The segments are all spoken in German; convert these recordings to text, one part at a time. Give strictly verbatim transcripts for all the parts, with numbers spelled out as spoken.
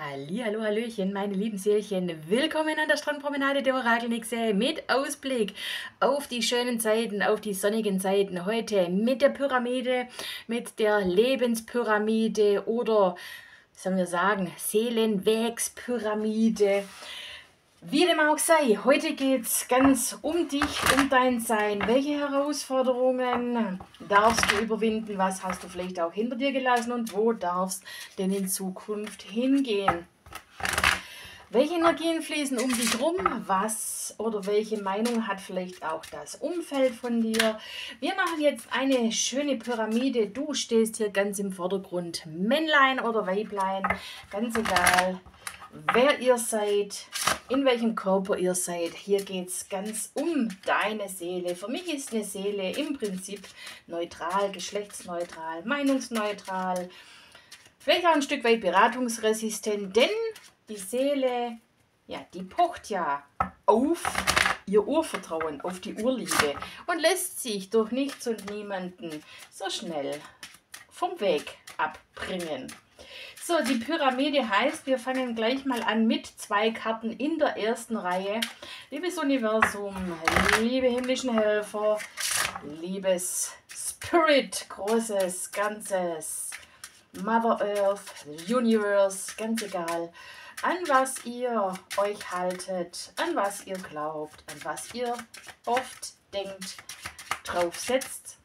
Hallihallo, Hallöchen, meine lieben Seelchen. Willkommen an der Strandpromenade der Orakelnixe mit Ausblick auf die schönen Zeiten, auf die sonnigen Zeiten. Heute mit der Pyramide, mit der Lebenspyramide oder, sollen wir sagen, Seelenwegspyramide. Wie dem auch sei, heute geht es ganz um dich, um dein Sein. Welche Herausforderungen darfst du überwinden? Was hast du vielleicht auch hinter dir gelassen und wo darfst denn in Zukunft hingehen? Welche Energien fließen um dich rum? Was oder welche Meinung hat vielleicht auch das Umfeld von dir? Wir machen jetzt eine schöne Pyramide. Du stehst hier ganz im Vordergrund. Männlein oder Weiblein, ganz egal, wer ihr seid, in welchem Körper ihr seid. Hier geht es ganz um deine Seele. Für mich ist eine Seele im Prinzip neutral, geschlechtsneutral, meinungsneutral, vielleicht auch ein Stück weit beratungsresistent, denn die Seele, ja, die pocht ja auf ihr Urvertrauen, auf die Urliebe und lässt sich durch nichts und niemanden so schnell vom Weg abbringen. So, die Pyramide heißt, wir fangen gleich mal an mit zwei Karten in der ersten Reihe. Liebes Universum, liebe himmlischen Helfer, liebes Spirit, großes, ganzes, Mother Earth, Universe, ganz egal, an was ihr euch haltet, an was ihr glaubt, an was ihr oft denkt, drauf setzt.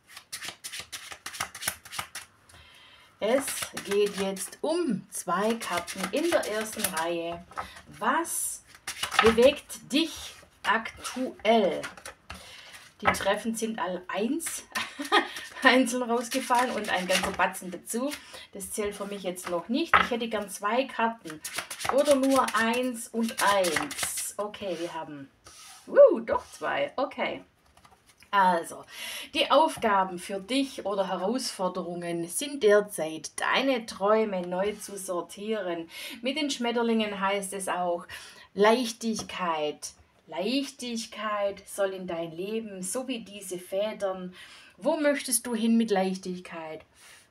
Es geht jetzt um zwei Karten in der ersten Reihe. Was bewegt dich aktuell? Die Treffen sind alle eins, einzeln rausgefallen und ein ganzer Batzen dazu. Das zählt für mich jetzt noch nicht. Ich hätte gern zwei Karten oder nur eins und eins. Okay, wir haben uh, doch zwei. Okay. Also, die Aufgaben für dich oder Herausforderungen sind derzeit, deine Träume neu zu sortieren. Mit den Schmetterlingen heißt es auch Leichtigkeit. Leichtigkeit soll in dein Leben, so wie diese Federn. Wo möchtest du hin mit Leichtigkeit?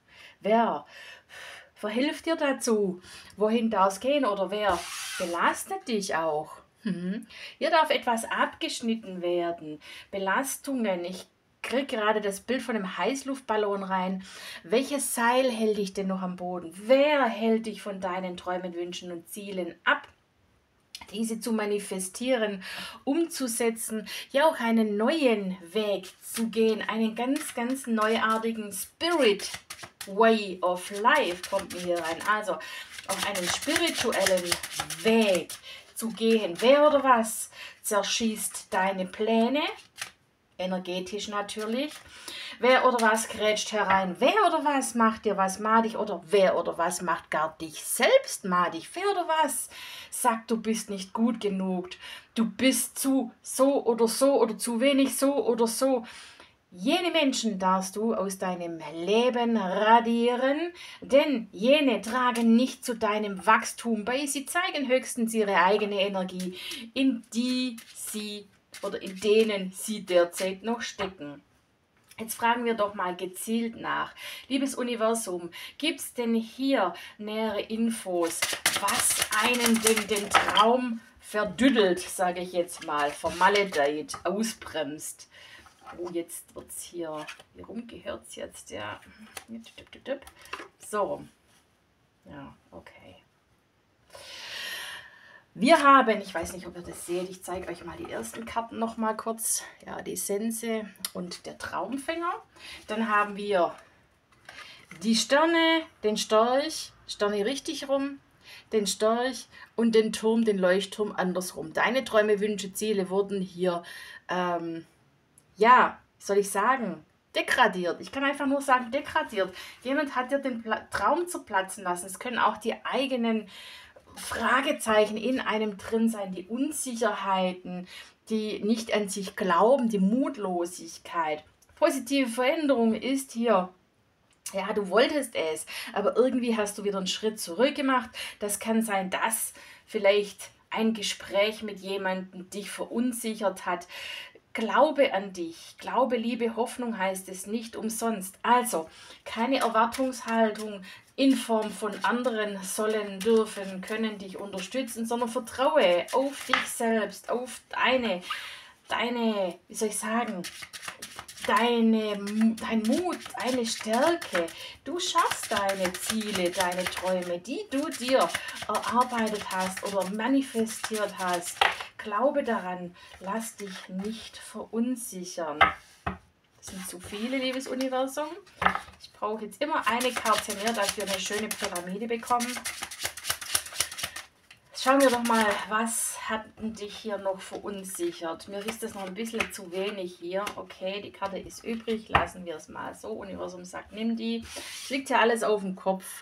Wer verhilft dir dazu? Wohin darf es gehen oder wer belastet dich auch? Mhm. Hier darf etwas abgeschnitten werden. Belastungen. Ich kriege gerade das Bild von einem Heißluftballon rein. Welches Seil hält dich denn noch am Boden? Wer hält dich von deinen Träumen, Wünschen und Zielen ab? Diese zu manifestieren, umzusetzen, ja auch einen neuen Weg zu gehen, einen ganz, ganz neuartigen Spirit Way of Life kommt mir hier rein. Also auf einen spirituellen Weg zu gehen. Wer oder was zerschießt deine Pläne? Energetisch natürlich. Wer oder was grätscht herein? Wer oder was macht dir was madig? Oder wer oder was macht gar dich selbst madig? Wer oder was sagt, du bist nicht gut genug? Du bist zu so oder so oder zu wenig so oder so. Jene Menschen darfst du aus deinem Leben radieren, denn jene tragen nicht zu deinem Wachstum bei. Sie zeigen höchstens ihre eigene Energie, in die sie oder in denen sie derzeit noch stecken. Jetzt fragen wir doch mal gezielt nach. Liebes Universum, gibt es denn hier nähere Infos, was einen denn den Traum verdüdelt, sage ich jetzt mal, vermaledeit, ausbremst? Oh, jetzt wird es hier, hier rum gehört es jetzt, ja. So, ja, okay. Wir haben, ich weiß nicht, ob ihr das seht, ich zeige euch mal die ersten Karten noch mal kurz. Ja, die Sense und der Traumfänger. Dann haben wir die Sterne, den Storch, Sterne richtig rum, den Storch und den Turm, den Leuchtturm andersrum. Deine Träume, Wünsche, Ziele wurden hier, ähm, ja, soll ich sagen, degradiert. Ich kann einfach nur sagen, degradiert. Jemand hat dir den Pla- Traum zerplatzen lassen. Es können auch die eigenen Fragezeichen in einem drin sein, die Unsicherheiten, die nicht an sich glauben, die Mutlosigkeit. Positive Veränderung ist hier, ja, du wolltest es, aber irgendwie hast du wieder einen Schritt zurück gemacht. Das kann sein, dass vielleicht ein Gespräch mit jemandem dich verunsichert hat. Glaube an dich. Glaube, Liebe, Hoffnung heißt es nicht umsonst. Also, keine Erwartungshaltung in Form von anderen sollen, dürfen, können dich unterstützen, sondern vertraue auf dich selbst, auf deine, deine, wie soll ich sagen, deine, dein Mut, deine Stärke. Du schaffst deine Ziele, deine Träume, die du dir erarbeitet hast oder manifestiert hast. Glaube daran, lass dich nicht verunsichern. Das sind zu viele, liebes Universum. Ich brauche jetzt immer eine Karte mehr, dass wir eine schöne Pyramide bekommen. Schauen wir doch mal, was hat dich hier noch verunsichert? Mir ist das noch ein bisschen zu wenig hier. Okay, die Karte ist übrig, lassen wir es mal so. Universum sagt, nimm die. Es liegt ja alles auf dem Kopf.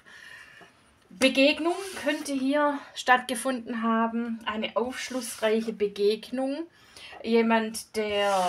Begegnung könnte hier stattgefunden haben. Eine aufschlussreiche Begegnung. Jemand, der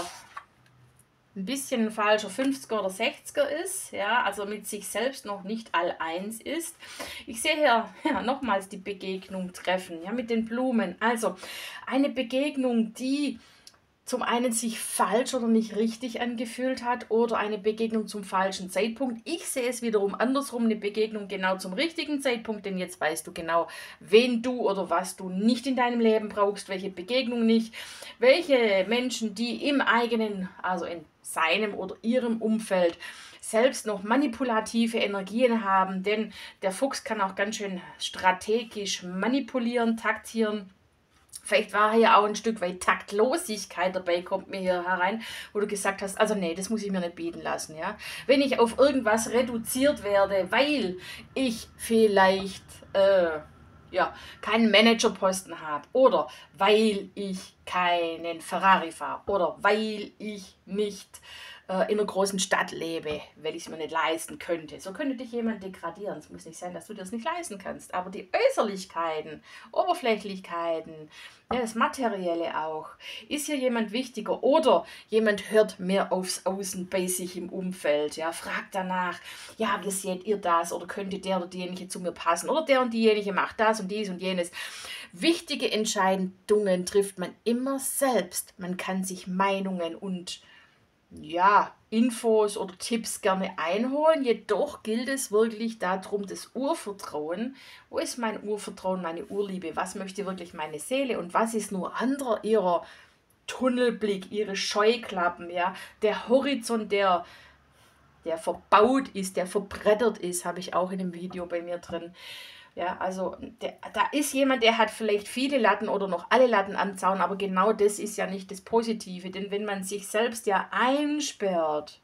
ein bisschen ein falscher fünfziger oder sechziger ist, ja, also mit sich selbst noch nicht all-eins ist. Ich sehe hier ja, nochmals die Begegnung treffen, ja, mit den Blumen. Also eine Begegnung, die zum einen sich falsch oder nicht richtig angefühlt hat oder eine Begegnung zum falschen Zeitpunkt. Ich sehe es wiederum andersrum, eine Begegnung genau zum richtigen Zeitpunkt, denn jetzt weißt du genau, wen du oder was du nicht in deinem Leben brauchst, welche Begegnung nicht, welche Menschen, die im eigenen, also in seinem oder ihrem Umfeld selbst noch manipulative Energien haben, denn der Fuchs kann auch ganz schön strategisch manipulieren, taktieren. Vielleicht war hier auch ein Stück weit Taktlosigkeit dabei, kommt mir hier herein, wo du gesagt hast, also nee, das muss ich mir nicht bieten lassen, ja. Wenn ich auf irgendwas reduziert werde, weil ich vielleicht, äh, ja, keinen Managerposten habe oder weil ich keinen Ferrari fahre oder weil ich nicht äh, in einer großen Stadt lebe, weil ich es mir nicht leisten könnte. So könnte dich jemand degradieren. Es muss nicht sein, dass du dir das nicht leisten kannst, aber die Äußerlichkeiten, Oberflächlichkeiten, ja, das Materielle auch. Ist hier jemand wichtiger oder jemand hört mehr aufs Außen bei sich im Umfeld, ja, fragt danach, ja, wie seht ihr das oder könnte der oder diejenige zu mir passen oder der und diejenige macht das und dies und jenes. Wichtige Entscheidungen trifft man immer selbst. Man kann sich Meinungen und ja, Infos oder Tipps gerne einholen, jedoch gilt es wirklich darum, das Urvertrauen. Wo ist mein Urvertrauen, meine Urliebe? Was möchte wirklich meine Seele und was ist nur anderer ihrer Tunnelblick, ihre Scheuklappen, ja? Der Horizont, der, der verbaut ist, der verbrettert ist, habe ich auch in dem Video bei mir drin. Ja, also der, da ist jemand, der hat vielleicht viele Latten oder noch alle Latten am Zaun, aber genau das ist ja nicht das Positive, denn wenn man sich selbst ja einsperrt,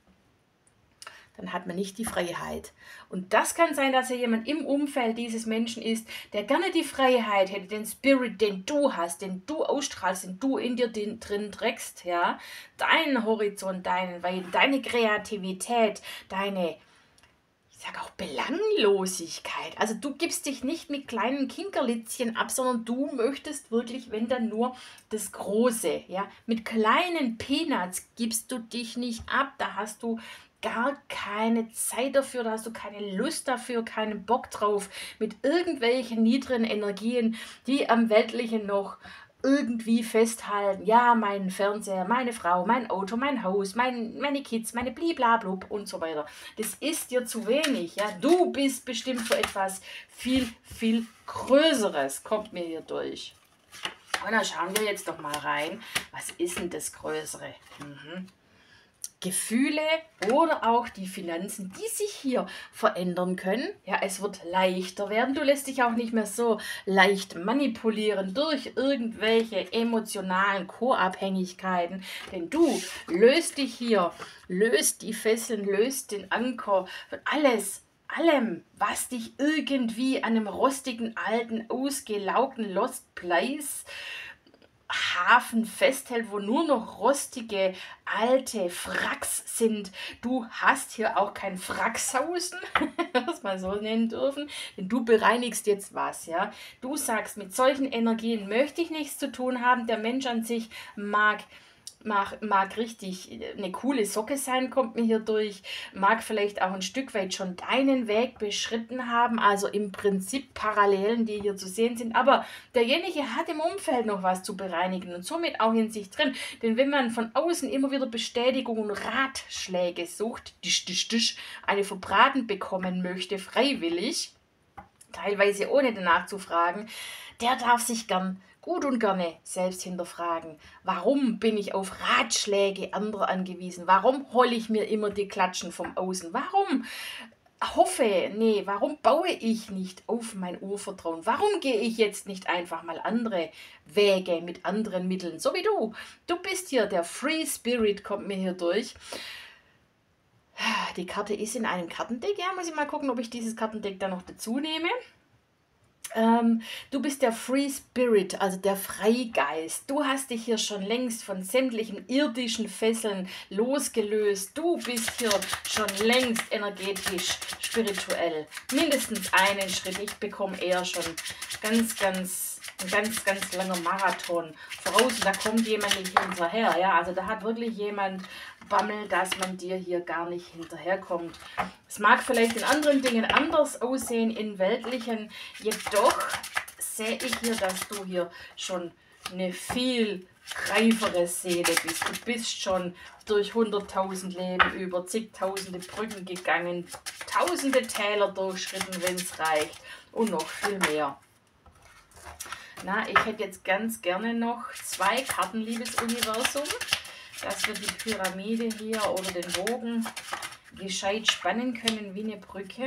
dann hat man nicht die Freiheit. Und das kann sein, dass ja jemand im Umfeld dieses Menschen ist, der gerne die Freiheit hätte, den Spirit, den du hast, den du ausstrahlst, den du in dir drin trägst, ja, deinen Horizont, deinen Weiten, deine Kreativität, deine, ich sage auch Belanglosigkeit. Also du gibst dich nicht mit kleinen Kinkerlitzchen ab, sondern du möchtest wirklich, wenn dann nur das Große. Ja? Mit kleinen Peanuts gibst du dich nicht ab. Da hast du gar keine Zeit dafür, da hast du keine Lust dafür, keinen Bock drauf. Mit irgendwelchen niedrigen Energien, die am Weltlichen noch irgendwie festhalten, ja, mein Fernseher, meine Frau, mein Auto, mein Haus, mein, meine Kids, meine bliblablub und so weiter. Das ist dir zu wenig, ja. Du bist bestimmt für etwas viel, viel Größeres, kommt mir hier durch. Und dann schauen wir jetzt doch mal rein, was ist denn das Größere? Mhm. Gefühle oder auch die Finanzen, die sich hier verändern können. Ja, es wird leichter werden. Du lässt dich auch nicht mehr so leicht manipulieren durch irgendwelche emotionalen Co-Abhängigkeiten, denn du löst dich hier, löst die Fesseln, löst den Anker von alles, allem, was dich irgendwie an einem rostigen, alten, ausgelaugten Lost Place Hafen festhält, wo nur noch rostige, alte Wracks sind. Du hast hier auch kein Wrackshausen, was man so nennen dürfen, denn du bereinigst jetzt was, ja. Du sagst, mit solchen Energien möchte ich nichts zu tun haben. Der Mensch an sich mag mag, mag richtig eine coole Socke sein, kommt mir hier durch, mag vielleicht auch ein Stück weit schon deinen Weg beschritten haben, also im Prinzip Parallelen, die hier zu sehen sind, aber derjenige hat im Umfeld noch was zu bereinigen und somit auch in sich drin, denn wenn man von außen immer wieder Bestätigung und Ratschläge sucht, tisch, tisch, tisch, eine verbraten bekommen möchte, freiwillig, teilweise ohne danach zu fragen, der darf sich gern gut und gerne selbst hinterfragen. Warum bin ich auf Ratschläge anderer angewiesen? Warum hole ich mir immer die Klatschen vom Außen? Warum hoffe, nee, warum baue ich nicht auf mein Urvertrauen? Warum gehe ich jetzt nicht einfach mal andere Wege mit anderen Mitteln? So wie du. Du bist hier, der Free Spirit kommt mir hier durch. Die Karte ist in einem Kartendeck. Ja, muss ich mal gucken, ob ich dieses Kartendeck da noch dazu nehme. Ähm, du bist der Free Spirit, also der Freigeist. Du hast dich hier schon längst von sämtlichen irdischen Fesseln losgelöst. Du bist hier schon längst energetisch, spirituell. Mindestens einen Schritt. Ich bekomme eher schon ganz, ganz, ein ganz, ganz langer Marathon voraus. Und da kommt jemand nicht hinterher. Ja, also da hat wirklich jemand Bammel, dass man dir hier gar nicht hinterherkommt. Es mag vielleicht in anderen Dingen anders aussehen, in weltlichen, jedoch sehe ich hier, dass du hier schon eine viel reifere Seele bist. Du bist schon durch hunderttausend Leben über zigtausende Brücken gegangen, tausende Täler durchschritten, wenn es reicht und noch viel mehr. Na, ich hätte jetzt ganz gerne noch zwei Karten, liebes Universum, dass wir die Pyramide hier oder den Bogen gescheit spannen können wie eine Brücke.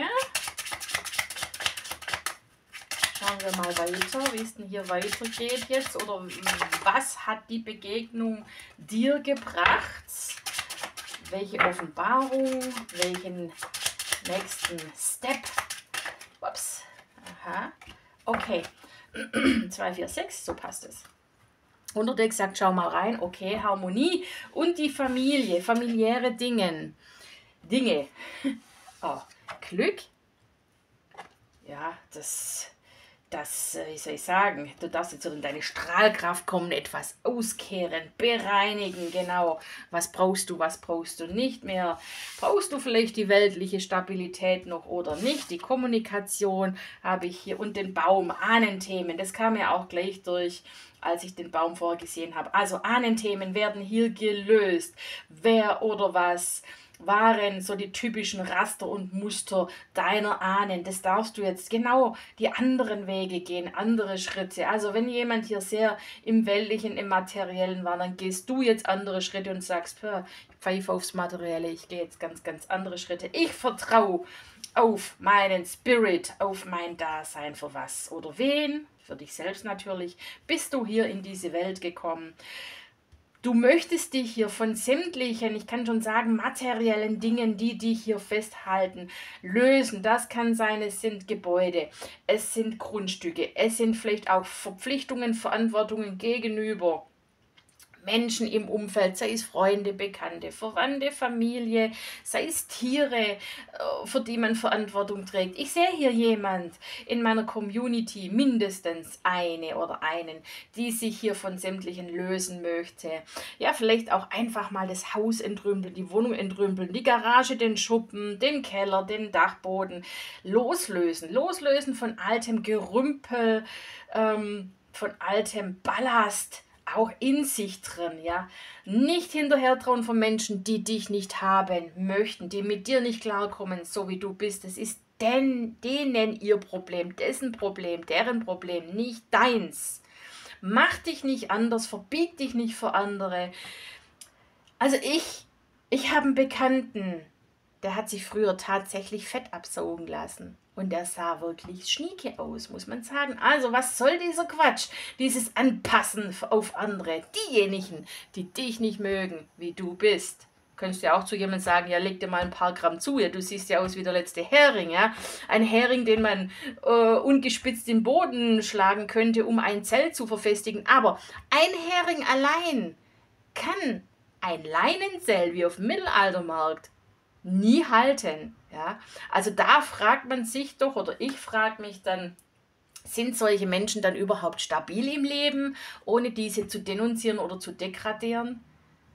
Schauen wir mal weiter, wie es denn hier weitergeht jetzt oder was hat die Begegnung dir gebracht? Welche Offenbarung, welchen nächsten Step? Ups, aha, okay, zwei, vier, sechs, so passt es. Unterdeck sagt, schau mal rein, okay, Harmonie und die Familie, familiäre Dinge. Dinge. Oh, Glück. Ja, das, das, wie soll ich sagen, du darfst jetzt in deine Strahlkraft kommen, etwas auskehren, bereinigen, genau. Was brauchst du, was brauchst du nicht mehr? Brauchst du vielleicht die weltliche Stabilität noch oder nicht? Die Kommunikation habe ich hier und den Baum, Ahnenthemen, das kam ja auch gleich durch, als ich den Baum vorgesehen habe. Also Ahnenthemen werden hier gelöst. Wer oder was waren so die typischen Raster und Muster deiner Ahnen. Das darfst du jetzt genau die anderen Wege gehen, andere Schritte. Also wenn jemand hier sehr im Weltlichen, im Materiellen war, dann gehst du jetzt andere Schritte und sagst, ich pfeife aufs Materielle, ich gehe jetzt ganz, ganz andere Schritte. Ich vertraue auf meinen Spirit, auf mein Dasein, für was oder wen, für dich selbst natürlich, bist du hier in diese Welt gekommen. Du möchtest dich hier von sämtlichen, ich kann schon sagen, materiellen Dingen, die dich hier festhalten, lösen. Das kann sein, es sind Gebäude, es sind Grundstücke, es sind vielleicht auch Verpflichtungen, Verantwortungen gegenüber Menschen im Umfeld, sei es Freunde, Bekannte, Verwandte, Familie, sei es Tiere, für die man Verantwortung trägt. Ich sehe hier jemand in meiner Community, mindestens eine oder einen, die sich hier von sämtlichen lösen möchte. Ja, vielleicht auch einfach mal das Haus entrümpeln, die Wohnung entrümpeln, die Garage, den Schuppen, den Keller, den Dachboden. Loslösen, loslösen von altem Gerümpel, ähm, von altem Ballast, auch in sich drin, ja. Nicht hinterher trauen von Menschen, die dich nicht haben möchten, die mit dir nicht klarkommen, so wie du bist. Das ist den, denen ihr Problem, dessen Problem, deren Problem, nicht deins. Mach dich nicht anders, verbieg dich nicht für andere. Also ich, ich habe einen Bekannten, der hat sich früher tatsächlich Fett absaugen lassen. Und der sah wirklich schnieke aus, muss man sagen. Also was soll dieser Quatsch? Dieses Anpassen auf andere. Diejenigen, die dich nicht mögen, wie du bist. Könntest du ja auch zu jemandem sagen, ja, leg dir mal ein paar Gramm zu. Ja, du siehst ja aus wie der letzte Hering. Ja? Ein Hering, den man äh, ungespitzt im Boden schlagen könnte, um ein Zelt zu verfestigen. Aber ein Hering allein kann ein Leinenzelt wie auf dem Mittelaltermarkt nie halten. Ja? Also da fragt man sich doch, oder ich frage mich dann, sind solche Menschen dann überhaupt stabil im Leben, ohne diese zu denunzieren oder zu degradieren?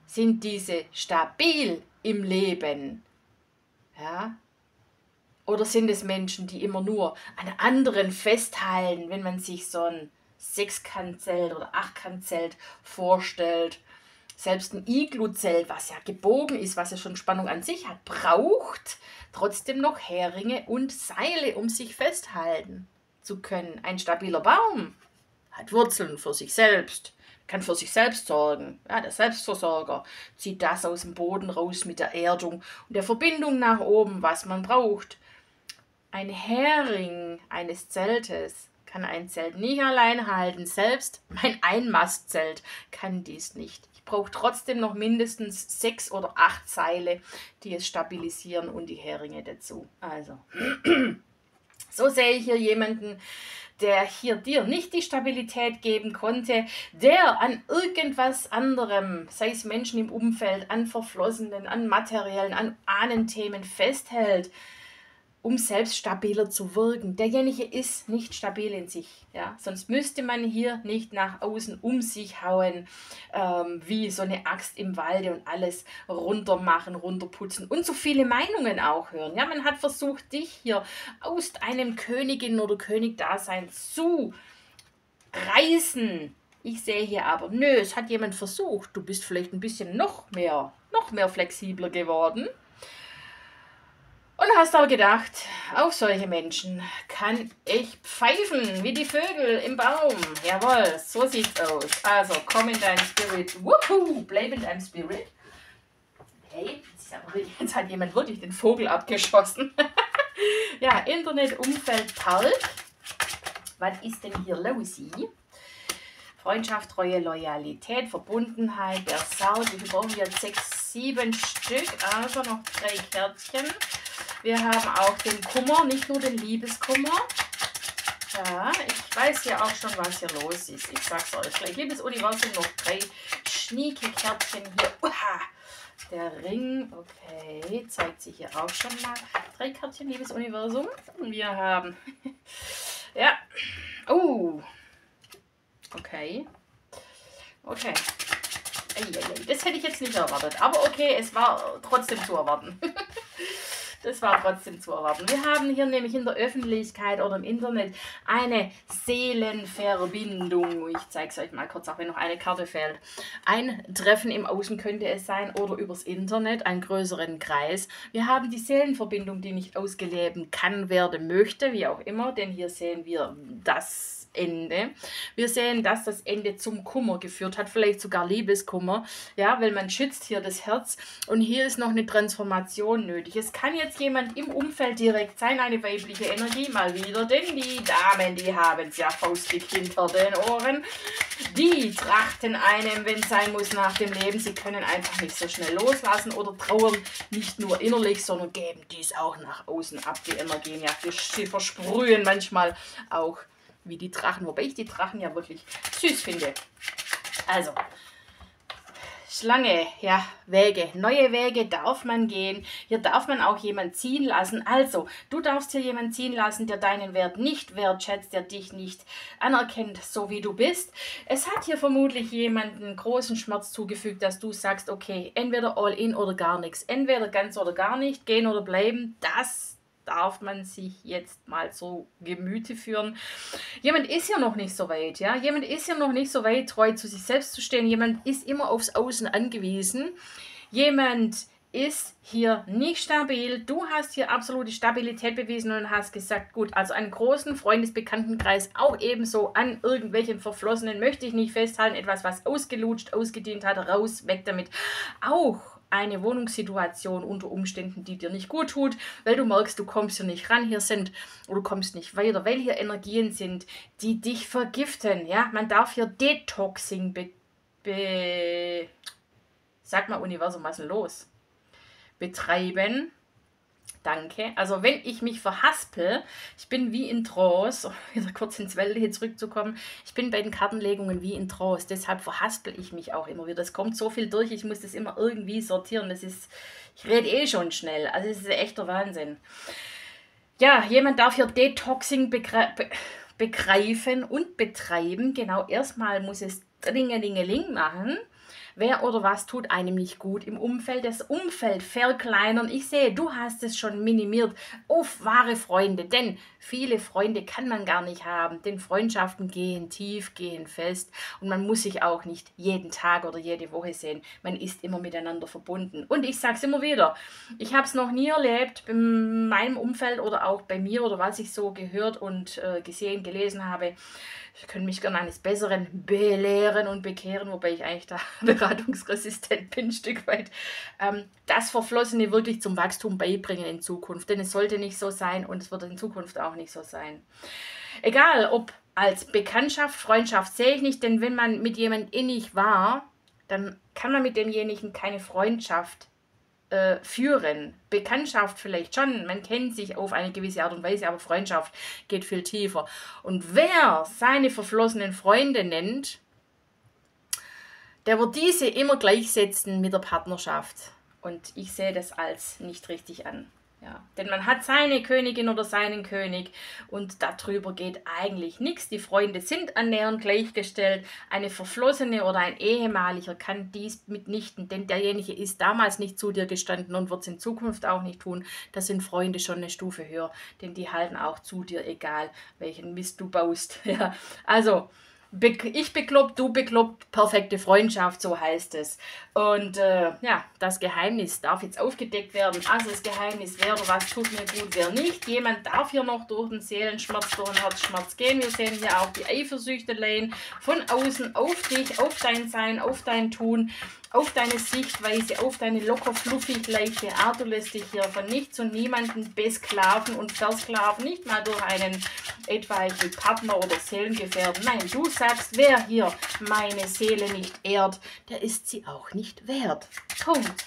Sind diese stabil im Leben? Ja? Oder sind es Menschen, die immer nur an anderen festhalten, wenn man sich so ein Sechskantzelt oder Achtkantzelt vorstellt? Selbst ein Iglu-Zelt, was ja gebogen ist, was ja schon Spannung an sich hat, braucht trotzdem noch Heringe und Seile, um sich festhalten zu können. Ein stabiler Baum hat Wurzeln für sich selbst, kann für sich selbst sorgen. Ja, der Selbstversorger zieht das aus dem Boden raus mit der Erdung und der Verbindung nach oben, was man braucht. Ein Hering eines Zeltes kann ein Zelt nicht allein halten. Selbst mein Einmastzelt kann dies nicht. Ich brauche trotzdem noch mindestens sechs oder acht Seile, die es stabilisieren und die Heringe dazu. Also, so sehe ich hier jemanden, der hier dir nicht die Stabilität geben konnte, der an irgendwas anderem, sei es Menschen im Umfeld, an Verflossenen, an Materiellen, an Ahnenthemen festhält, um selbst stabiler zu wirken. Derjenige ist nicht stabil in sich. Ja? Sonst müsste man hier nicht nach außen um sich hauen, ähm, wie so eine Axt im Walde und alles runtermachen, runterputzen und so viele Meinungen auch hören. Ja? Man hat versucht, dich hier aus einem Königin- oder König-Dasein zu reißen. Ich sehe hier aber, nö, es hat jemand versucht. Du bist vielleicht ein bisschen noch mehr, noch mehr flexibler geworden. Und hast aber gedacht, auf solche Menschen kann ich pfeifen, wie die Vögel im Baum. Jawohl, so sieht's aus. Also, komm in dein Spirit. Wuhu, bleib in deinem Spirit. Hey, jetzt hat jemand wirklich den Vogel abgeschossen. Ja, Internetumfeld Park. Was ist denn hier los? Freundschaft, Treue, Loyalität, Verbundenheit, der Sau. Wir brauchen hier sechs, sieben Stück, also noch drei Kärtchen. Wir haben auch den Kummer, nicht nur den Liebeskummer. Ja, ich weiß ja auch schon, was hier los ist. Ich sag's euch gleich. Liebes Universum, noch drei Schnieke-Kärtchen hier. Uha. Der Ring, okay, zeigt sich hier auch schon mal. Drei Kärtchen, liebes Universum. Wir haben, ja, oh, okay, okay. Das hätte ich jetzt nicht erwartet, aber okay, es war trotzdem zu erwarten. Das war trotzdem zu erwarten. Wir haben hier nämlich in der Öffentlichkeit oder im Internet eine Seelenverbindung. Ich zeige es euch mal kurz, auch wenn noch eine Karte fehlt. Ein Treffen im Außen könnte es sein oder übers Internet, einen größeren Kreis. Wir haben die Seelenverbindung, die nicht ausgelebt kann, werden möchte, wie auch immer, denn hier sehen wir das Ende. Wir sehen, dass das Ende zum Kummer geführt hat, vielleicht sogar Liebeskummer, ja, weil man schützt hier das Herz und hier ist noch eine Transformation nötig. Es kann jetzt jemand im Umfeld direkt sein, eine weibliche Energie, mal wieder, denn die Damen, die haben es ja faustdick hinter den Ohren. Die trachten einem, wenn es sein muss, nach dem Leben. Sie können einfach nicht so schnell loslassen oder trauern nicht nur innerlich, sondern geben dies auch nach außen ab, die Energien. Ja, sie versprühen manchmal auch wie die Drachen, wobei ich die Drachen ja wirklich süß finde. Also, Schlange, ja, Wege, neue Wege darf man gehen. Hier darf man auch jemanden ziehen lassen. Also, du darfst hier jemanden ziehen lassen, der deinen Wert nicht wertschätzt, der dich nicht anerkennt, so wie du bist. Es hat hier vermutlich jemanden großen Schmerz zugefügt, dass du sagst, okay, entweder all in oder gar nichts. Entweder ganz oder gar nicht, gehen oder bleiben, das darf man sich jetzt mal so Gemüte führen. Jemand ist ja noch nicht so weit, ja. Jemand ist ja noch nicht so weit, treu zu sich selbst zu stehen. Jemand ist immer aufs Außen angewiesen. Jemand ist hier nicht stabil. Du hast hier absolute Stabilität bewiesen und hast gesagt, gut, also einen großen Freundesbekanntenkreis auch ebenso an irgendwelchen Verflossenen möchte ich nicht festhalten. Etwas, was ausgelutscht, ausgedient hat, raus, weg damit. Auch eine Wohnungssituation unter Umständen, die dir nicht gut tut, weil du merkst, du kommst hier nicht ran, hier sind, oder du kommst nicht weiter, weil hier Energien sind, die dich vergiften, ja, man darf hier Detoxing be, be sag mal Universum, was ist denn los? Betreiben. Danke. Also wenn ich mich verhaspel, ich bin wie in Trance, um wieder kurz ins Weltliche zurückzukommen, ich bin bei den Kartenlegungen wie in Trance, deshalb verhaspel ich mich auch immer wieder. Es kommt so viel durch, ich muss das immer irgendwie sortieren. Das ist, ich rede eh schon schnell, also es ist echter Wahnsinn. Ja, jemand darf hier Detoxing begre be begreifen und betreiben. Genau, erstmal muss es Dringelingeling machen, Wer oder was tut einem nicht gut im Umfeld? Das Umfeld verkleinern. Ich sehe, du hast es schon minimiert auf wahre Freunde, denn viele Freunde kann man gar nicht haben, denn Freundschaften gehen tief, gehen fest und man muss sich auch nicht jeden Tag oder jede Woche sehen. Man ist immer miteinander verbunden. Und ich sage es immer wieder, ich habe es noch nie erlebt in meinem Umfeld oder auch bei mir oder was ich so gehört und äh, gesehen, gelesen habe. Ich könnte mich gerne eines Besseren belehren und bekehren, wobei ich eigentlich da beratungsresistent bin, ein Stück weit. Ähm, das Verflossene wirklich zum Wachstum beibringen in Zukunft. Denn es sollte nicht so sein und es wird in Zukunft auch nicht so sein. Egal, ob als Bekanntschaft, Freundschaft, sehe ich nicht, denn wenn man mit jemandem innig war, dann kann man mit demjenigen keine Freundschaft Äh, führen. Bekanntschaft vielleicht schon, man kennt sich auf eine gewisse Art und Weise, aber Freundschaft geht viel tiefer. Und wer seine verflossenen Freunde nennt, der wird diese immer gleichsetzen mit der Partnerschaft. Und ich sehe das als nicht richtig an. Ja, denn man hat seine Königin oder seinen König und darüber geht eigentlich nichts. Die Freunde sind annähernd gleichgestellt. Eine Verflossene oder ein Ehemaliger kann dies mitnichten, denn derjenige ist damals nicht zu dir gestanden und wird es in Zukunft auch nicht tun. Das sind Freunde schon eine Stufe höher, denn die halten auch zu dir, egal welchen Mist du baust. Ja, also ich bekloppt, du bekloppt, perfekte Freundschaft, so heißt es. Und äh, ja, das Geheimnis darf jetzt aufgedeckt werden. Also das Geheimnis, wer oder was tut mir gut, wer nicht. Jemand darf hier noch durch den Seelenschmerz, durch den Herzschmerz gehen. Wir sehen hier auch die Eifersüchteleien von außen auf dich, auf dein Sein, auf dein Tun, auf deine Sichtweise, auf deine locker, fluffig, leichte Art. Du lässt dich hier von nichts und niemanden besklaven und versklaven, nicht mal durch einen etwaigen Partner oder Seelengefährten. Nein, du sagst, wer hier meine Seele nicht ehrt, der ist sie auch nicht wert. Punkt.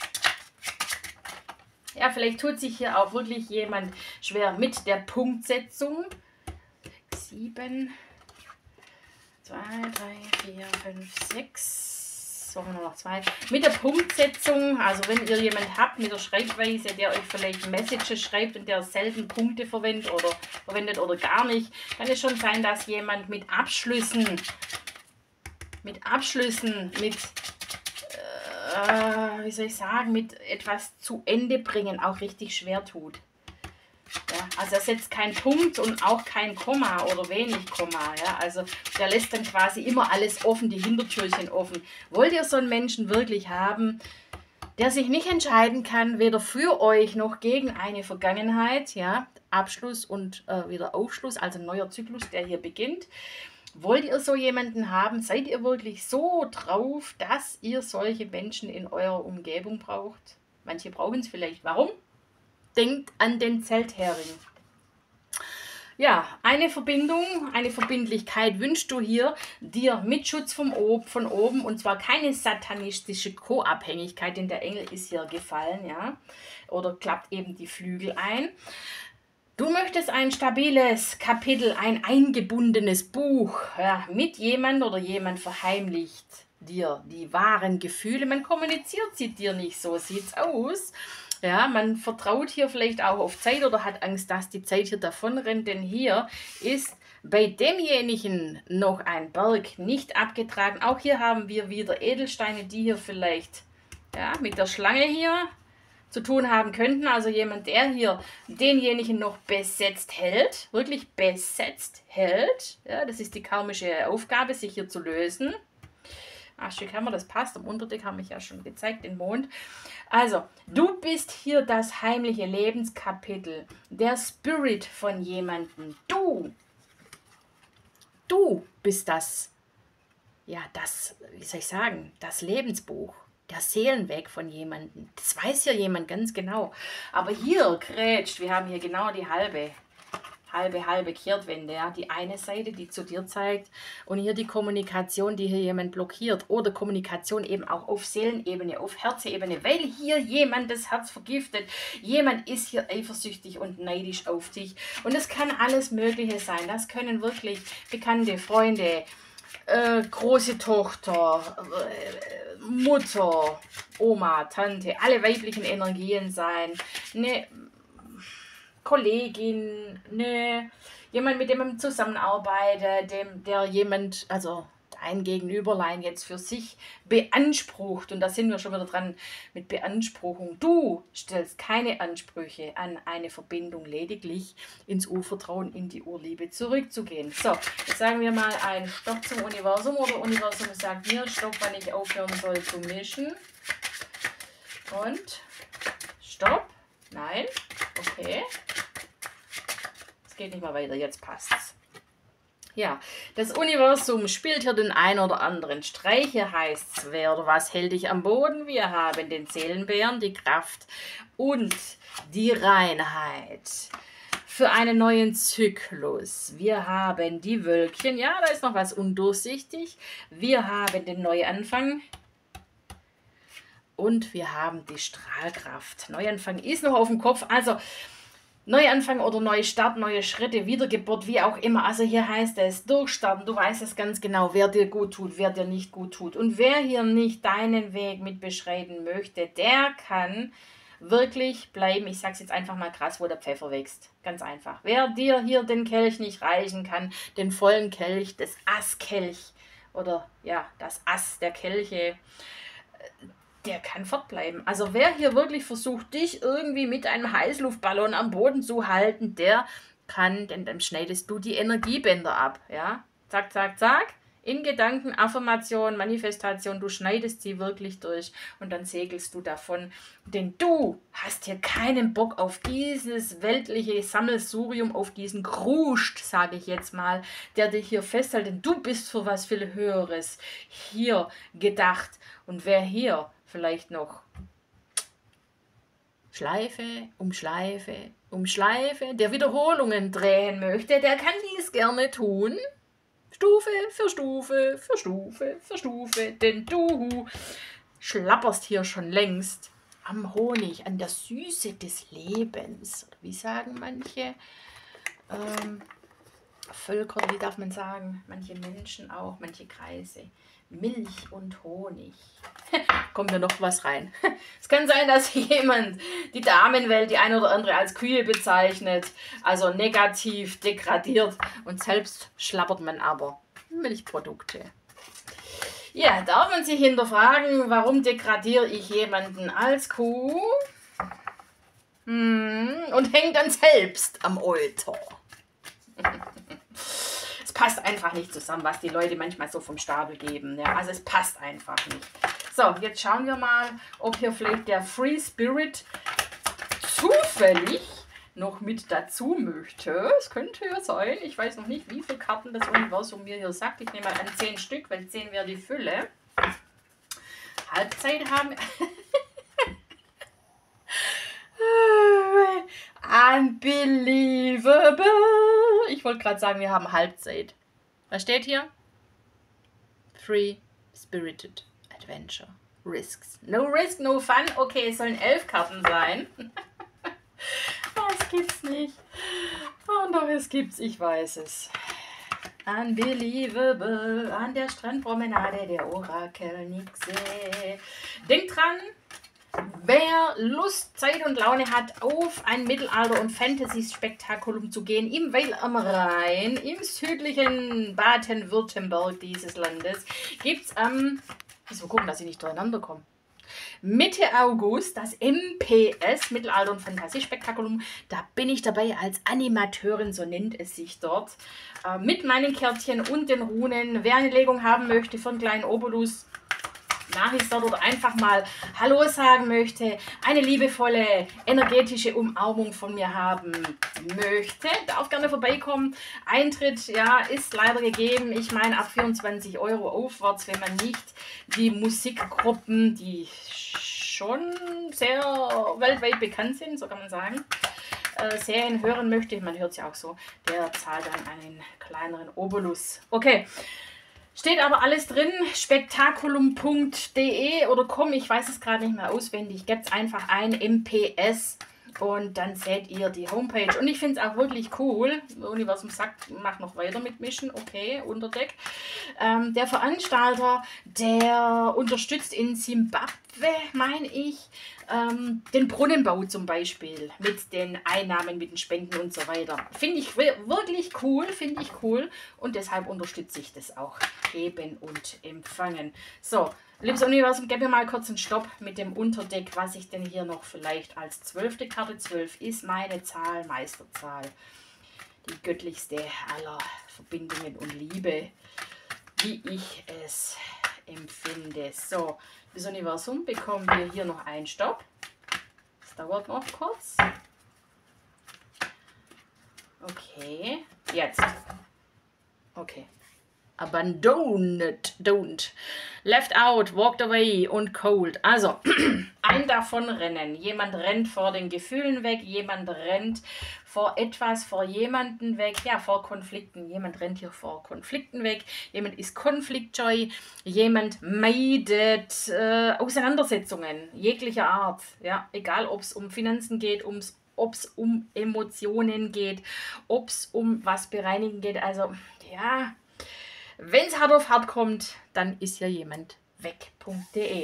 Ja, vielleicht tut sich hier auch wirklich jemand schwer mit der Punktsetzung. sieben, zwei, drei, vier, fünf, sechs. So, haben wir noch zwei. Mit der Punktsetzung, also wenn ihr jemanden habt mit der Schreibweise, der euch vielleicht Messages schreibt und der selten Punkte verwendet oder verwendet oder gar nicht, kann es schon sein, dass jemand mit Abschlüssen, mit Abschlüssen, mit, äh, wie soll ich sagen, mit etwas zu Ende bringen auch richtig schwer tut. Ja, also er setzt keinen Punkt und auch kein Komma oder wenig Komma. Ja, also der lässt dann quasi immer alles offen, die Hintertürchen offen. Wollt ihr so einen Menschen wirklich haben, der sich nicht entscheiden kann, weder für euch noch gegen eine Vergangenheit, ja, Abschluss und äh, wieder Aufschluss, also ein neuer Zyklus, der hier beginnt. Wollt ihr so jemanden haben? Seid ihr wirklich so drauf, dass ihr solche Menschen in eurer Umgebung braucht? Manche brauchen es vielleicht. Warum? Denkt an den Zelthering. Ja, eine Verbindung, eine Verbindlichkeit wünschst du hier dir mit Schutz vom Ob, von oben und zwar keine satanistische Co-Abhängigkeit, denn der Engel ist hier gefallen, ja, oder klappt eben die Flügel ein. Du möchtest ein stabiles Kapitel, ein eingebundenes Buch, ja, mit jemand oder jemand verheimlicht dir die wahren Gefühle. Man kommuniziert sie dir nicht, so sieht's aus. Ja, man vertraut hier vielleicht auch auf Zeit oder hat Angst, dass die Zeit hier davon rennt, denn hier ist bei demjenigen noch ein Berg nicht abgetragen. Auch hier haben wir wieder Edelsteine, die hier vielleicht ja, mit der Schlange hier zu tun haben könnten. Also jemand, der hier denjenigen noch besetzt hält, wirklich besetzt hält. Ja, das ist die karmische Aufgabe, sich hier zu lösen. Ach, Stück haben wir, das passt. Am Unterdeck haben wir ja schon gezeigt, den Mond. Also, du bist hier das heimliche Lebenskapitel, der Spirit von jemandem. Du, du bist das, ja, das, wie soll ich sagen, das Lebensbuch, der Seelenweg von jemandem. Das weiß ja jemand ganz genau. Aber hier grätscht, wir haben hier genau die halbe. halbe, halbe Kehrtwende, ja, die eine Seite, die zu dir zeigt und hier die Kommunikation, die hier jemand blockiert oder Kommunikation eben auch auf Seelenebene, auf Herzebene, weil hier jemand das Herz vergiftet, jemand ist hier eifersüchtig und neidisch auf dich und es kann alles Mögliche sein, das können wirklich bekannte Freunde, äh, große Tochter, äh, Mutter, Oma, Tante, alle weiblichen Energien sein, ne, Kollegin, ne, jemand, mit dem man zusammenarbeitet, dem, der jemand, also dein Gegenüberlein jetzt für sich beansprucht, und da sind wir schon wieder dran mit Beanspruchung, du stellst keine Ansprüche an eine Verbindung, lediglich ins Urvertrauen, in die Urliebe zurückzugehen. So, jetzt sagen wir mal ein Stopp zum Universum, oder Universum sagt mir Stopp, wann ich aufhören soll zu mischen. Und Stopp. Nein. Okay. Es geht nicht mehr weiter, jetzt passt's. Ja, das Universum spielt hier den einen oder anderen Streich. Hier heißt es, wer oder was hält dich am Boden? Wir haben den Seelenbären, die Kraft und die Reinheit für einen neuen Zyklus. Wir haben die Wölkchen, ja, da ist noch was undurchsichtig. Wir haben den Neuanfang. Und wir haben die Strahlkraft. Neuanfang ist noch auf dem Kopf. Also Neuanfang oder Neustart, neue Schritte, Wiedergeburt, wie auch immer. Also hier heißt es durchstarten. Du weißt es ganz genau, wer dir gut tut, wer dir nicht gut tut. Und wer hier nicht deinen Weg mit beschreiten möchte, der kann wirklich bleiben. Ich sage es jetzt einfach mal krass, wo der Pfeffer wächst. Ganz einfach. Wer dir hier den Kelch nicht reichen kann, den vollen Kelch, das Asskelch oder ja, das Ass der Kelche, der kann fortbleiben. Also wer hier wirklich versucht, dich irgendwie mit einem Heißluftballon am Boden zu halten, der kann, denn dann schneidest du die Energiebänder ab. Ja, zack, zack, zack. In Gedanken, Affirmation, Manifestation, du schneidest sie wirklich durch und dann segelst du davon. Denn du hast hier keinen Bock auf dieses weltliche Sammelsurium, auf diesen Kruscht, sage ich jetzt mal, der dich hier festhält. Denn du bist für was viel Höheres hier gedacht. Und wer hier vielleicht noch Schleife um Schleife um Schleife der Wiederholungen drehen möchte, der kann dies gerne tun. Stufe für Stufe für Stufe für Stufe, denn du schlapperst hier schon längst am Honig, an der Süße des Lebens. Oder wie sagen manche ähm, Völker, wie darf man sagen, manche Menschen auch, manche Kreise. Milch und Honig. Kommt mir noch was rein. Es kann sein, dass jemand die Damenwelt, die eine oder andere als Kühe bezeichnet, also negativ degradiert, und selbst schlappert man aber Milchprodukte. Ja, darf man sich hinterfragen, warum degradiere ich jemanden als Kuh? Hm, und hängt dann selbst am Euter. Es passt einfach nicht zusammen, was die Leute manchmal so vom Stapel geben. Ja, also es passt einfach nicht. So, jetzt schauen wir mal, ob hier vielleicht der Free Spirit zufällig noch mit dazu möchte. Es könnte ja sein. Ich weiß noch nicht, wie viele Karten das Universum mir hier sagt. Ich nehme mal an zehn Stück, weil zehn wäre die Fülle. Halbzeit haben. Unbelievable. Ich wollte gerade sagen, wir haben Halbzeit. Was steht hier? Free Spirited Adventure. Risks. No risk, no fun. Okay, es sollen elf Karten sein. Das gibt's nicht. Und doch, es gibt's, ich weiß es. Unbelievable. An der Strandpromenade der Orakelnixe. Denkt dran, wer Lust, Zeit und Laune hat, auf ein Mittelalter- und Fantasy-Spektakulum zu gehen, im Weil am Rhein, im südlichen Baden-Württemberg dieses Landes, gibt es am, ähm, ich muss mal gucken, dass ich nicht durcheinander komme, Mitte August das M P S, Mittelalter- und Fantasiespektakulum. Da bin ich dabei als Animateurin, so nennt es sich dort, äh, mit meinen Kärtchen und den Runen. Wer eine Legung haben möchte für einen kleinen Obolus, Nachricht dort, oder einfach mal Hallo sagen möchte, eine liebevolle, energetische Umarmung von mir haben möchte, darf gerne vorbeikommen. Eintritt, ja, ist leider gegeben. Ich meine, ab vierundzwanzig Euro aufwärts, wenn man nicht die Musikgruppen, die schon sehr weltweit bekannt sind, so kann man sagen, äh, Serien hören möchte. Man hört es ja auch so, der zahlt dann einen kleineren Obolus. Okay. Steht aber alles drin, spektakulum punkt de oder com, ich weiß es gerade nicht mehr auswendig. Gebt einfach ein M P S Und dann seht ihr die Homepage. Und ich finde es auch wirklich cool. Das Universum sagt, mach noch weiter mit Mischen. Okay, Unterdeck. Ähm, der Veranstalter, der unterstützt in Simbabwe, meine ich, ähm, den Brunnenbau zum Beispiel. Mit den Einnahmen, mit den Spenden und so weiter. Finde ich wirklich cool, finde ich cool. Und deshalb unterstütze ich das auch. Geben und empfangen. So. Liebes Universum, gib mir mal kurz einen Stopp mit dem Unterdeck, was ich denn hier noch vielleicht als zwölfte Karte, zwölf ist meine Zahl, Meisterzahl, die göttlichste aller Verbindungen und Liebe, wie ich es empfinde. So, liebes Universum, bekommen wir hier noch einen Stopp. Das dauert noch kurz. Okay, jetzt. Okay. Abandoned, don't. Left out, walked away und cold. Also, ein davon rennen. Jemand rennt vor den Gefühlen weg, jemand rennt vor etwas, vor jemanden weg, ja, vor Konflikten. Jemand rennt hier vor Konflikten weg, jemand ist konfliktscheu, jemand meidet äh, Auseinandersetzungen jeglicher Art. Ja, egal, ob es um Finanzen geht, ums ob es um Emotionen geht, ob es um was bereinigen geht. Also, ja, wenn es hart auf hart kommt, dann ist hier jemand weg. .de.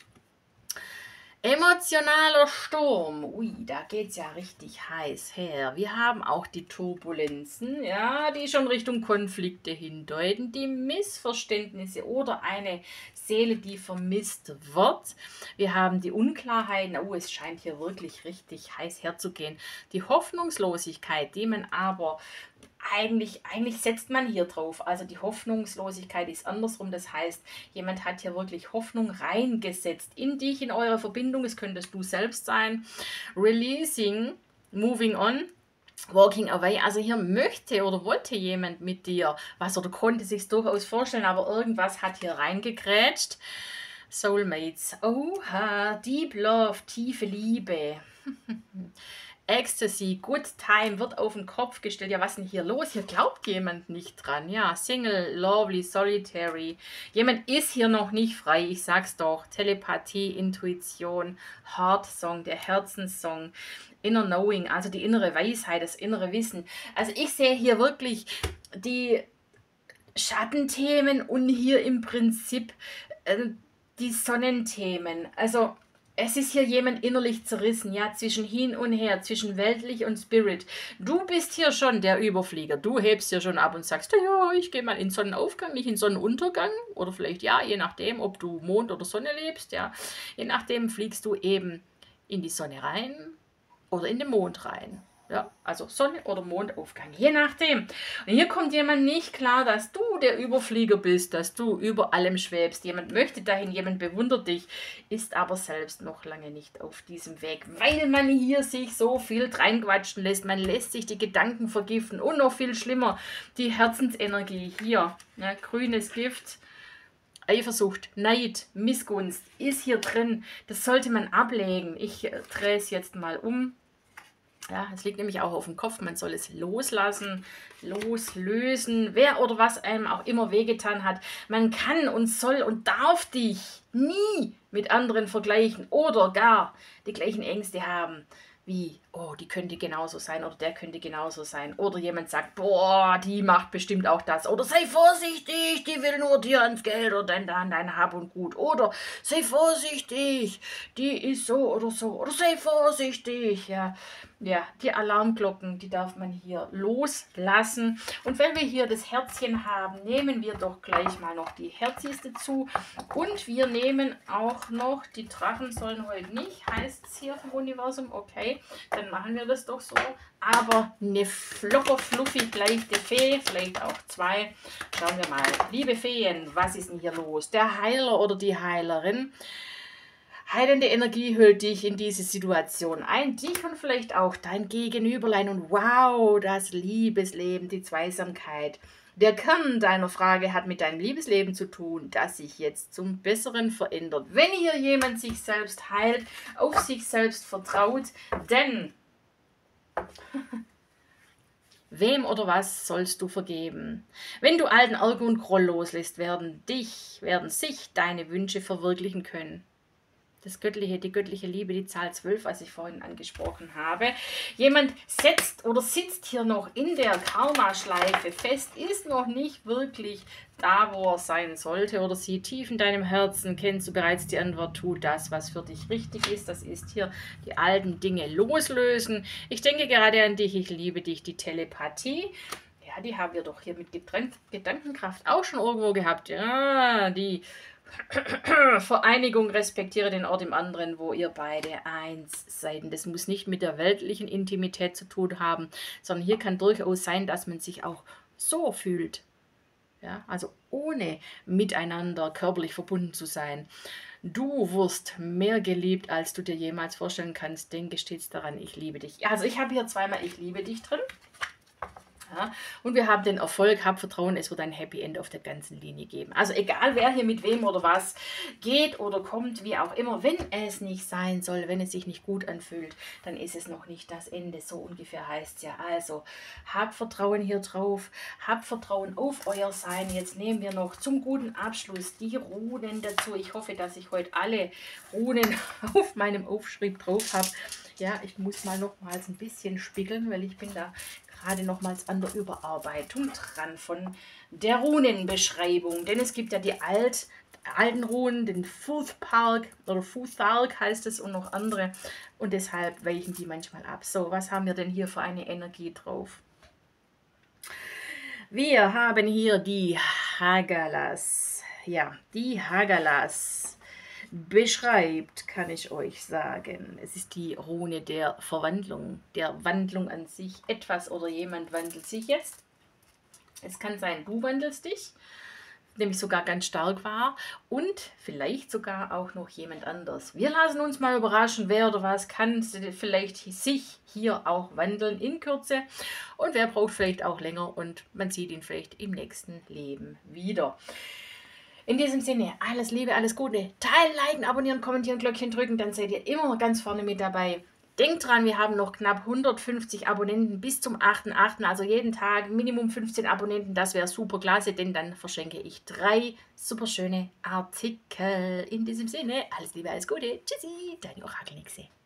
Emotionaler Sturm. Ui, da geht es ja richtig heiß her. Wir haben auch die Turbulenzen, ja, die schon Richtung Konflikte hindeuten, die Missverständnisse oder eine Seele, die vermisst wird. Wir haben die Unklarheiten. Oh, es scheint hier wirklich richtig heiß herzugehen. Die Hoffnungslosigkeit, die man aber Eigentlich, eigentlich setzt man hier drauf. Also die Hoffnungslosigkeit ist andersrum. Das heißt, jemand hat hier wirklich Hoffnung reingesetzt in dich, in eure Verbindung. Es könntest du selbst sein. Releasing, moving on, walking away. Also hier möchte oder wollte jemand mit dir was oder konnte sich durchaus vorstellen, aber irgendwas hat hier reingegrätscht. Soulmates. Oha, Deep Love, tiefe Liebe. Ecstasy, Good Time wird auf den Kopf gestellt. Ja, was ist denn hier los? Hier glaubt jemand nicht dran. Ja, Single, Lovely, Solitary. Jemand ist hier noch nicht frei. Ich sag's doch. Telepathie, Intuition, Heart Song, der Herzenssong, Inner Knowing, also die innere Weisheit, das innere Wissen. Also ich sehe hier wirklich die Schattenthemen und hier im Prinzip äh, die Sonnenthemen. Also es ist hier jemand innerlich zerrissen, ja, zwischen hin und her, zwischen weltlich und Spirit. Du bist hier schon der Überflieger. Du hebst hier schon ab und sagst, ja, ich gehe mal in Sonnenaufgang, nicht in Sonnenuntergang. Oder vielleicht ja, je nachdem, ob du Mond oder Sonne lebst, ja. Je nachdem fliegst du eben in die Sonne rein oder in den Mond rein. Ja, also Sonne- oder Mondaufgang, je nachdem. Und hier kommt jemand nicht klar, dass du der Überflieger bist, dass du über allem schwebst. Jemand möchte dahin, jemand bewundert dich, ist aber selbst noch lange nicht auf diesem Weg, weil man hier sich so viel reinquatschen lässt. Man lässt sich die Gedanken vergiften und noch viel schlimmer, die Herzensenergie hier, ja, grünes Gift. Eifersucht, Neid, Missgunst ist hier drin. Das sollte man ablegen. Ich äh, drehe es jetzt mal um. Ja, es liegt nämlich auch auf dem Kopf, man soll es loslassen, loslösen, wer oder was einem auch immer wehgetan hat. Man kann und soll und darf dich nie mit anderen vergleichen oder gar die gleichen Ängste haben wie, oh, die könnte genauso sein oder der könnte genauso sein. Oder jemand sagt, boah, die macht bestimmt auch das. Oder sei vorsichtig, die will nur dir ans Geld oder dein, dein, dein Hab und Gut. Oder sei vorsichtig, die ist so oder so. Oder sei vorsichtig, ja. Ja, die Alarmglocken, die darf man hier loslassen. Und wenn wir hier das Herzchen haben, nehmen wir doch gleich mal noch die Herzis dazu. Und wir nehmen auch noch, die Drachen sollen heute nicht, heißt es hier vom Universum, okay, dann machen wir das doch so. Aber eine flocker, fluffig, leichte Fee, vielleicht auch zwei. Schauen wir mal. Liebe Feen, was ist denn hier los? Der Heiler oder die Heilerin. Heilende Energie hüllt dich in diese Situation ein, dich und vielleicht auch dein Gegenüberlein. Und wow, das Liebesleben, die Zweisamkeit. Der Kern deiner Frage hat mit deinem Liebesleben zu tun, das sich jetzt zum Besseren verändert. Wenn hier jemand sich selbst heilt, auf sich selbst vertraut, denn wem oder was sollst du vergeben? Wenn du alten Ärger und Groll loslässt, werden dich, werden sich deine Wünsche verwirklichen können. Das Göttliche, die göttliche Liebe, die Zahl zwölf, was ich vorhin angesprochen habe. Jemand setzt oder sitzt hier noch in der Karma-Schleife fest, ist noch nicht wirklich da, wo er sein sollte oder sie. Tief in deinem Herzen kennst du bereits die Antwort, tu das, was für dich richtig ist. Das ist hier die alten Dinge loslösen. Ich denke gerade an dich, ich liebe dich, die Telepathie. Ja, die haben wir doch hier mit Gedankenkraft auch schon irgendwo gehabt. Ja, die Vereinigung, respektiere den Ort im anderen, wo ihr beide eins seid. Und das muss nicht mit der weltlichen Intimität zu tun haben, sondern hier kann durchaus sein, dass man sich auch so fühlt. Ja, also ohne miteinander körperlich verbunden zu sein. Du wirst mehr geliebt, als du dir jemals vorstellen kannst. Denke stets daran, ich liebe dich. Also ich habe hier zweimal ich liebe dich drin. Ja, und wir haben den Erfolg, hab Vertrauen, es wird ein Happy End auf der ganzen Linie geben. Also egal, wer hier mit wem oder was geht oder kommt, wie auch immer, wenn es nicht sein soll, wenn es sich nicht gut anfühlt, dann ist es noch nicht das Ende. So ungefähr heißt es ja. Also, hab Vertrauen hier drauf, hab Vertrauen auf euer Sein. Jetzt nehmen wir noch zum guten Abschluss die Runen dazu. Ich hoffe, dass ich heute alle Runen auf meinem Aufschrieb drauf habe. Ja, ich muss mal nochmals ein bisschen spiegeln, weil ich bin da gerade nochmals an der Überarbeitung dran von der Runenbeschreibung. Denn es gibt ja die alt, alten Runen, den Futhark oder Futhark heißt es und noch andere. Und deshalb weichen die manchmal ab. So, was haben wir denn hier für eine Energie drauf? Wir haben hier die Hagalas. Ja, die Hagalas beschreibt, kann ich euch sagen. Es ist die Rune der Verwandlung, der Wandlung an sich. Etwas oder jemand wandelt sich jetzt. Es kann sein, du wandelst dich, nämlich sogar ganz stark war und vielleicht sogar auch noch jemand anders. Wir lassen uns mal überraschen, wer oder was kann vielleicht sich hier auch wandeln in Kürze und wer braucht vielleicht auch länger und man sieht ihn vielleicht im nächsten Leben wieder. In diesem Sinne, alles Liebe, alles Gute. Teilen, liken, abonnieren, kommentieren, Glöckchen drücken, dann seid ihr immer ganz vorne mit dabei. Denkt dran, wir haben noch knapp hundertfünfzig Abonnenten bis zum achten achten Also jeden Tag Minimum fünfzehn Abonnenten. Das wäre super klasse, denn dann verschenke ich drei super schöne Artikel. In diesem Sinne, alles Liebe, alles Gute. Tschüssi, deine Orakelnixe.